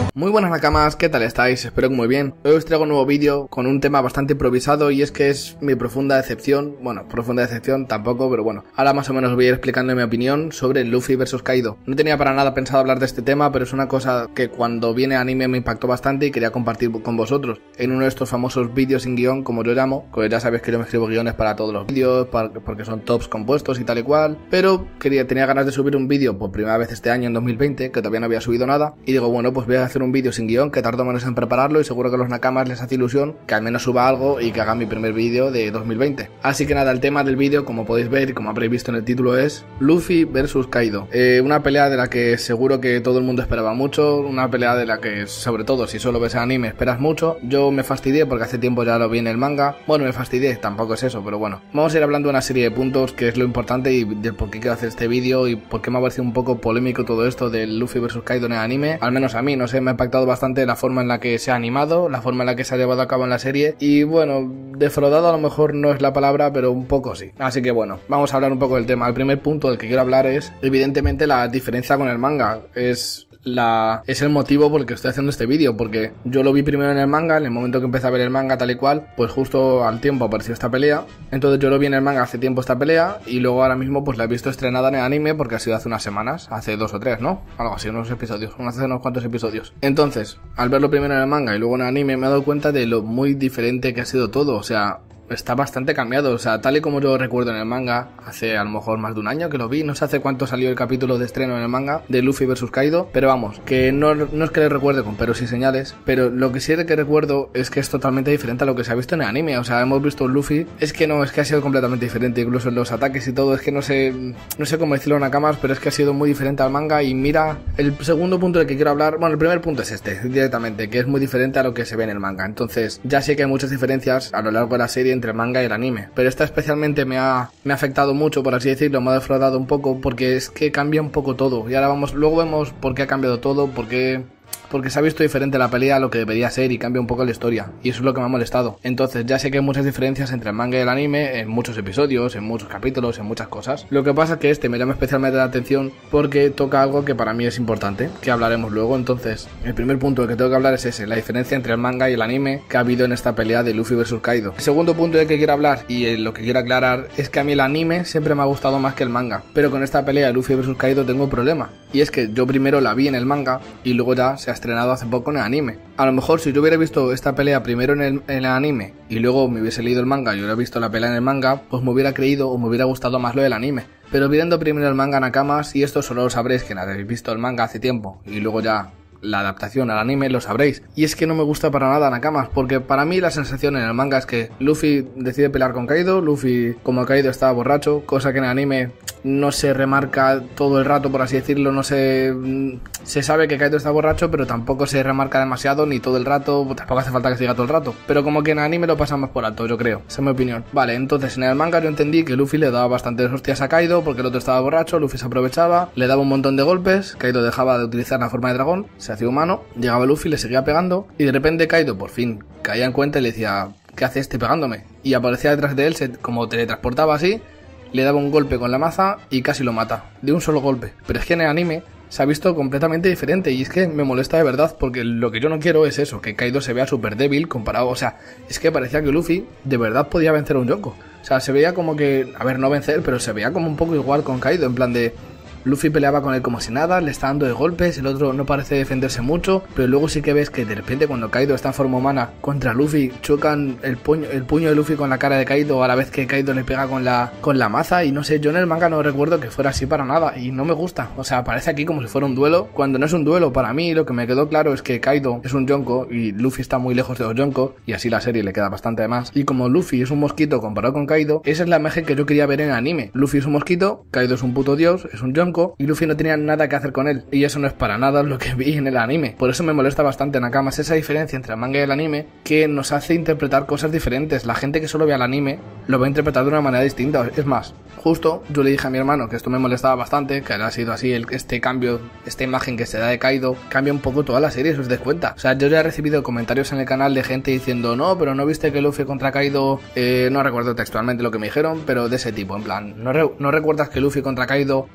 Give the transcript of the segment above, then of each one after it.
Muy buenas nakamas, ¿qué tal estáis? Espero que muy bien. Hoy os traigo un nuevo vídeo con un tema bastante improvisado y es que es mi profunda decepción. Bueno, profunda decepción tampoco, pero bueno. Ahora más o menos voy a ir explicando mi opinión sobre Luffy vs Kaido. No tenía para nada pensado hablar de este tema, pero es una cosa que cuando viene anime me impactó bastante y quería compartir con vosotros. En uno de estos famosos vídeos sin guión, como yo llamo, que ya sabéis que yo me escribo guiones para todos los vídeos, porque son tops compuestos y tal y cual. Pero tenía ganas de subir un vídeo por primera vez este año en 2020, que todavía no había subido nada. Y digo, bueno, pues voy a hacer un vídeo sin guión que tardo menos en prepararlo y seguro que a los nakamas les hace ilusión que al menos suba algo y que haga mi primer vídeo de 2020. Así que nada, el tema del vídeo, como podéis ver y como habréis visto en el título, es Luffy vs Kaido. Una pelea de la que seguro que todo el mundo esperaba mucho, una pelea de la que sobre todo si solo ves anime esperas mucho. Yo me fastidié porque hace tiempo ya lo vi en el manga. Bueno, me fastidié, tampoco es eso, pero bueno. Vamos a ir hablando de una serie de puntos que es lo importante y de por qué quiero hacer este vídeo y por qué me ha parecido un poco polémico todo esto del Luffy vs Kaido en el anime. Al menos a mí, no sé, me ha impactado bastante la forma en la que se ha animado, la forma en la que se ha llevado a cabo en la serie y bueno, defraudado a lo mejor no es la palabra, pero un poco sí. Así que bueno, vamos a hablar un poco del tema. El primer punto del que quiero hablar es evidentemente la diferencia con el manga. Es el motivo por el que estoy haciendo este vídeo, porque yo lo vi primero en el manga. En el momento que empecé a ver el manga tal y cual, pues justo al tiempo apareció esta pelea. Entonces yo lo vi en el manga hace tiempo esta pelea y luego ahora mismo pues la he visto estrenada en el anime porque ha sido hace unas semanas, hace 2 o 3, ¿no? Algo así, unos episodios, hace unos cuantos episodios. Entonces, al verlo primero en el manga y luego en el anime me he dado cuenta de lo muy diferente que ha sido todo, o sea, está bastante cambiado, o sea, tal y como yo recuerdo en el manga, hace a lo mejor más de un año que lo vi, no sé hace cuánto salió el capítulo de estreno en el manga de Luffy vs Kaido, pero vamos, que no es que le recuerde con peros y señales, pero lo que sí que recuerdo es que es totalmente diferente a lo que se ha visto en el anime. O sea, hemos visto un Luffy, es que ha sido completamente diferente, incluso en los ataques y todo, es que no sé cómo decirlo en nakamas, pero es que ha sido muy diferente al manga. Y mira, el segundo punto del que quiero hablar, bueno, el primer punto es este, directamente, que es muy diferente a lo que se ve en el manga. Entonces, ya sé que hay muchas diferencias a lo largo de la serie entre el manga y el anime, pero esta especialmente me ha afectado mucho, por así decirlo, me ha defraudado un poco, porque es que cambia un poco todo, y ahora luego vemos por qué ha cambiado todo, porque se ha visto diferente la pelea a lo que debería ser y cambia un poco la historia, y eso es lo que me ha molestado. Entonces ya sé que hay muchas diferencias entre el manga y el anime en muchos episodios, en muchos capítulos, en muchas cosas. Lo que pasa es que este me llama especialmente la atención porque toca algo que para mí es importante, que hablaremos luego. Entonces el primer punto del que tengo que hablar es ese, la diferencia entre el manga y el anime que ha habido en esta pelea de Luffy vs Kaido. El segundo punto del que quiero hablar y lo que quiero aclarar es que a mí el anime siempre me ha gustado más que el manga, pero con esta pelea de Luffy vs Kaido tengo un problema, y es que yo primero la vi en el manga y luego ya se ha estrenado hace poco en el anime. A lo mejor si yo hubiera visto esta pelea primero en el anime y luego me hubiese leído el manga y hubiera visto la pelea en el manga, pues me hubiera creído o me hubiera gustado más lo del anime. Pero viendo primero el manga, nakamas, y esto solo lo sabréis que habéis visto el manga hace tiempo y luego ya la adaptación al anime, lo sabréis. Y es que no me gusta para nada, nakamas, porque para mí la sensación en el manga es que Luffy decide pelear con Kaido, Luffy como Kaido estaba borracho, cosa que en el anime no se remarca todo el rato, por así decirlo, se sabe que Kaido está borracho, pero tampoco se remarca demasiado ni todo el rato, tampoco hace falta que se diga todo el rato, pero como que en el anime lo pasan más por alto, yo creo, esa es mi opinión. Vale, entonces en el manga yo entendí que Luffy le daba bastantes hostias a Kaido porque el otro estaba borracho, Luffy se aprovechaba, le daba un montón de golpes, Kaido dejaba de utilizar la forma de dragón, se hacía humano, llegaba Luffy, le seguía pegando y de repente Kaido por fin caía en cuenta y le decía, ¿qué hace este pegándome? Y aparecía detrás de él, como teletransportaba así, le daba un golpe con la maza y casi lo mata, de un solo golpe. Pero es que en el anime se ha visto completamente diferente y es que me molesta de verdad porque lo que yo no quiero es eso, que Kaido se vea súper débil comparado, o sea, es que parecía que Luffy de verdad podía vencer a un Yonko. O sea, se veía como que, a ver, no vencer, pero se veía como un poco igual con Kaido, en plan de Luffy peleaba con él como si nada, le está dando de golpes, el otro no parece defenderse mucho, pero luego sí que ves que de repente cuando Kaido está en forma humana contra Luffy, chocan el puño de Luffy con la cara de Kaido a la vez que Kaido le pega con la maza, y no sé, yo en el manga no recuerdo que fuera así para nada y no me gusta. O sea, parece aquí como si fuera un duelo, cuando no es un duelo. Para mí lo que me quedó claro es que Kaido es un Yonko y Luffy está muy lejos de los Yonko, y así la serie le queda bastante de más, y como Luffy es un mosquito comparado con Kaido, esa es la imagen que yo quería ver en el anime. Luffy es un mosquito, Kaido es un puto dios, es un Yonko, y Luffy no tenía nada que hacer con él, y eso no es para nada lo que vi en el anime. Por eso me molesta bastante, nakamas, esa diferencia entre el manga y el anime que nos hace interpretar cosas diferentes. La gente que solo ve al anime lo va a interpretar de una manera distinta. Es más, justo yo le dije a mi hermano que esto me molestaba bastante, que ha sido así, este cambio, esta imagen que se da de Kaido cambia un poco toda la serie, si os des cuenta. O sea, yo ya he recibido comentarios en el canal de gente diciendo, no, pero no viste que Luffy contra Kaido, no recuerdo textualmente lo que me dijeron, pero de ese tipo, en plan, no recuerdas que Luffy contra Kaido estuvo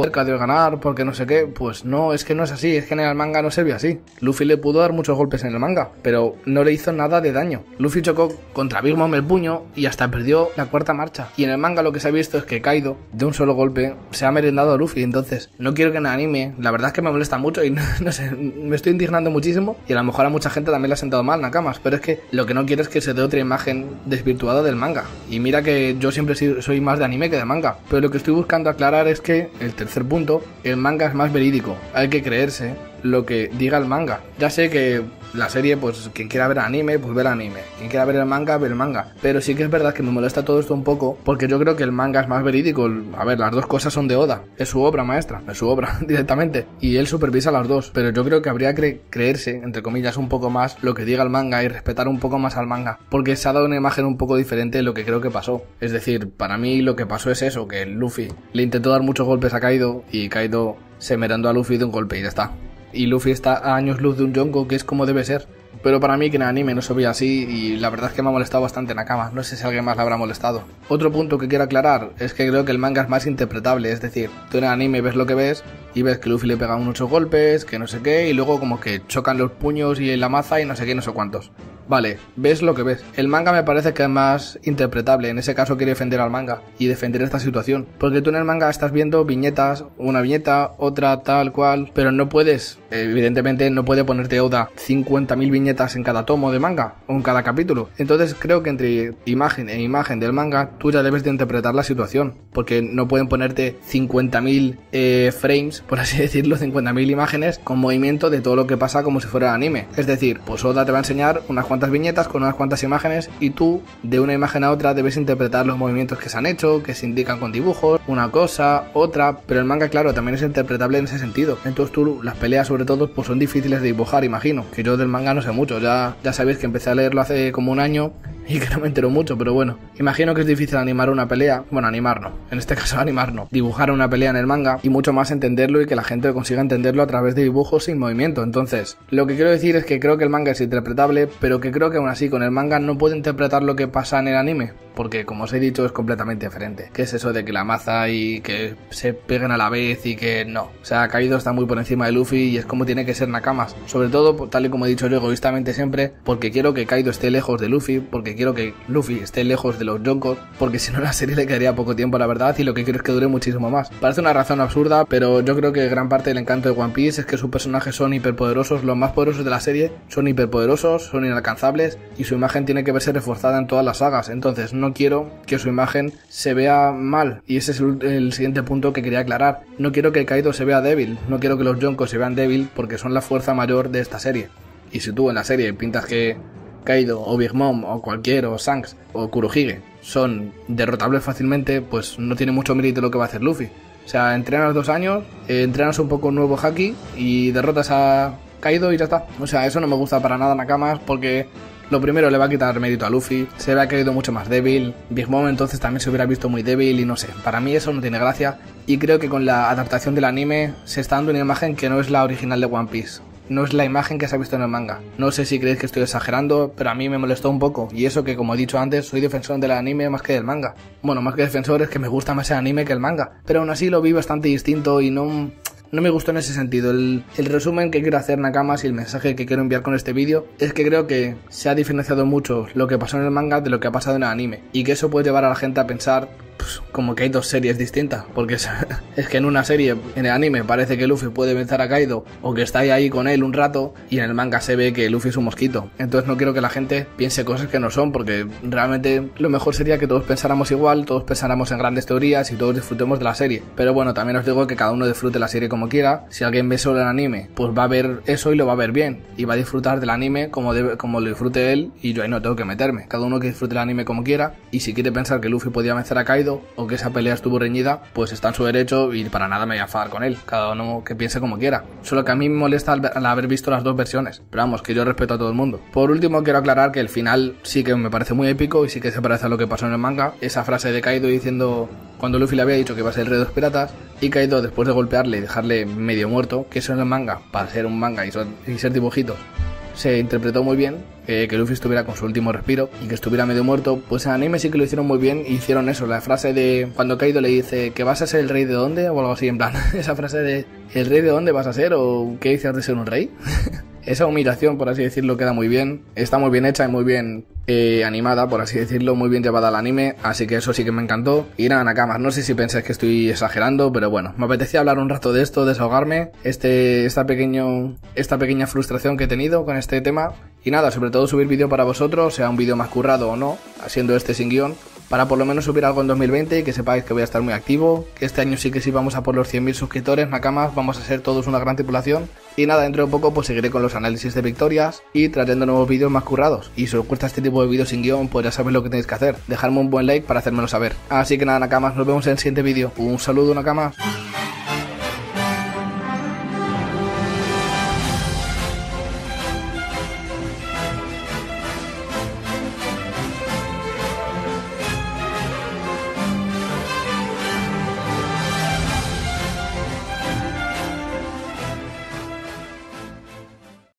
cerca de ganar porque no sé qué. Pues no, es que no es así, es que en el manga no se vio así. Luffy le pudo dar muchos golpes en el manga, pero no le hizo nada de daño. Luffy chocó contra Big Mom el puño y hasta perdió la cuarta marcha. Y en el manga lo que se ha visto es que Kaido, de un solo golpe, se ha merendado a Luffy. Entonces, no quiero que en el anime, la verdad es que me molesta mucho y no sé, me estoy indignando muchísimo. Y a lo mejor a mucha gente también le ha sentado mal Nakamas, pero es que lo que no quiero es que se dé otra imagen desvirtuada del manga. Y mira que yo siempre soy más de anime que de manga, pero lo que estoy buscando aclarar es que, el tercer punto, el manga es más verídico. Hay que creerse lo que diga el manga. Ya sé que la serie, pues quien quiera ver anime, pues ve el anime. Quien quiera ver el manga, ve el manga. Pero sí que es verdad que me molesta todo esto un poco, porque yo creo que el manga es más verídico. A ver, las dos cosas son de Oda. Es su obra maestra, es su obra directamente. Y él supervisa las dos. Pero yo creo que habría que creerse, entre comillas, un poco más lo que diga el manga y respetar un poco más al manga. Porque se ha dado una imagen un poco diferente de lo que creo que pasó. Es decir, para mí lo que pasó es eso, que Luffy le intentó dar muchos golpes a Kaido y Kaido se merendó a Luffy de un golpe y ya está. Y Luffy está a años luz de un Yonko, que es como debe ser. Pero para mí que en el anime no se veía así y la verdad es que me ha molestado bastante Nakama. No sé si a alguien más le habrá molestado. Otro punto que quiero aclarar es que creo que el manga es más interpretable. Es decir, tú en el anime ves lo que ves y ves que Luffy le pega unos 8 golpes, que no sé qué, y luego como que chocan los puños y la maza y no sé qué, no sé cuántos. Vale, ves lo que ves. El manga me parece que es más interpretable. En ese caso quiero defender al manga y defender esta situación. Porque tú en el manga estás viendo viñetas, una viñeta, otra tal cual, pero no puedes, evidentemente no puede ponerte Oda 50.000 viñetas en cada tomo de manga o en cada capítulo. Entonces creo que entre imagen e imagen del manga tú ya debes de interpretar la situación. Porque no pueden ponerte 50.000 frames, por así decirlo, 50.000 imágenes con movimiento de todo lo que pasa como si fuera anime. Es decir, pues Oda te va a enseñar unas cuantas viñetas con unas cuantas imágenes y tú de una imagen a otra debes interpretar los movimientos que se han hecho, que se indican con dibujos, una cosa, otra, pero el manga claro también es interpretable en ese sentido. Entonces tú, las peleas sobre todo pues son difíciles de dibujar, imagino, que yo del manga no sé mucho, ya sabéis que empecé a leerlo hace como un año y que no me entero mucho, pero bueno, imagino que es difícil animar una pelea, bueno, animar no, en este caso animar no, dibujar una pelea en el manga y mucho más entenderlo y que la gente consiga entenderlo a través de dibujos sin movimiento. Entonces, lo que quiero decir es que creo que el manga es interpretable, pero que creo que aún así con el manga no puedo interpretar lo que pasa en el anime, porque como os he dicho es completamente diferente. ¿Qué es eso de que la maza y que se peguen a la vez y que no? O sea, Kaido está muy por encima de Luffy y es como tiene que ser Nakamas, sobre todo tal y como he dicho yo egoístamente siempre, porque quiero que Kaido esté lejos de Luffy, porque quiero que Luffy esté lejos de los Yonkos, porque si no la serie le quedaría poco tiempo la verdad y lo que quiero es que dure muchísimo más. Parece una razón absurda, pero yo creo que gran parte del encanto de One Piece es que sus personajes son hiperpoderosos, los más poderosos de la serie son hiperpoderosos, son inalcanzables y su imagen tiene que verse reforzada en todas las sagas. Entonces no quiero que su imagen se vea mal y ese es el siguiente punto que quería aclarar. No quiero que Kaido se vea débil, no quiero que los Yonkos se vean débil porque son la fuerza mayor de esta serie. Y si tú en la serie pintas que Kaido o Big Mom o cualquier o Shanks o Kurohige son derrotables fácilmente, pues no tiene mucho mérito lo que va a hacer Luffy. O sea, entrenas 2 años, entrenas un poco un nuevo haki y derrotas a Kaido y ya está. O sea, eso no me gusta para nada Nakamas porque lo primero le va a quitar mérito a Luffy, se ve Kaido mucho más débil, Big Mom entonces también se hubiera visto muy débil y no sé, para mí eso no tiene gracia y creo que con la adaptación del anime se está dando una imagen que no es la original de One Piece. No es la imagen que se ha visto en el manga. No sé si creéis que estoy exagerando, pero a mí me molestó un poco. Y eso que, como he dicho antes, soy defensor del anime más que del manga. Bueno, más que defensor es que me gusta más el anime que el manga. Pero aún así lo vi bastante distinto y no me gustó en ese sentido. El resumen que quiero hacer, Nakamas, y el mensaje que quiero enviar con este vídeo es que creo que se ha diferenciado mucho lo que pasó en el manga de lo que ha pasado en el anime. Y que eso puede llevar a la gente a pensar pues, como que hay dos series distintas. Porque es que en una serie, en el anime, parece que Luffy puede vencer a Kaido o que está ahí con él un rato y en el manga se ve que Luffy es un mosquito. Entonces no quiero que la gente piense cosas que no son porque realmente lo mejor sería que todos pensáramos igual, todos pensáramos en grandes teorías y todos disfrutemos de la serie. Pero bueno, también os digo que cada uno disfrute la serie como quiera. Si alguien ve solo el anime, pues va a ver eso y lo va a ver bien y va a disfrutar del anime como lo disfrute él y yo ahí no tengo que meterme. Cada uno que disfrute el anime como quiera y si quiere pensar que Luffy podía vencer a Kaido o que esa pelea estuvo reñida, pues está en su derecho y para nada me voy a enfadar con él. Cada uno que piense como quiera. Solo que a mí me molesta al haber visto las dos versiones. Pero vamos, que yo respeto a todo el mundo. Por último, quiero aclarar que el final sí que me parece muy épico y sí que se parece a lo que pasó en el manga. Esa frase de Kaido diciendo cuando Luffy le había dicho que iba a ser el rey de los piratas y Kaido después de golpearle y dejarle medio muerto, que eso en el manga, para ser un manga y ser dibujitos, se interpretó muy bien, que Luffy estuviera con su último respiro y que estuviera medio muerto. Pues en anime sí que lo hicieron muy bien y hicieron eso, la frase de cuando Kaido le dice que vas a ser el rey de dónde o algo así, en plan, esa frase de ¿el rey de dónde vas a ser? ¿O qué dices de ser un rey? Esa humillación, por así decirlo, queda muy bien. Está muy bien hecha y muy bien animada, por así decirlo, muy bien llevada al anime. Así que eso sí que me encantó. Y nada, Nakamas, no sé si pensáis que estoy exagerando, pero bueno, me apetecía hablar un rato de esto, desahogarme. Esta pequeña frustración que he tenido con este tema. Y nada, sobre todo subir vídeo para vosotros, sea un vídeo más currado o no, haciendo este sin guión, para por lo menos subir algo en 2020 y que sepáis que voy a estar muy activo, que este año sí que sí vamos a por los 100.000 suscriptores, Nakamas, vamos a ser todos una gran tripulación. Y nada, dentro de poco pues seguiré con los análisis de victorias y trayendo nuevos vídeos más currados. Y si os gusta este tipo de vídeos sin guión, pues ya sabéis lo que tenéis que hacer, dejarme un buen like para hacérmelo saber. Así que nada, Nakamas, nos vemos en el siguiente vídeo. Un saludo, Nakamas.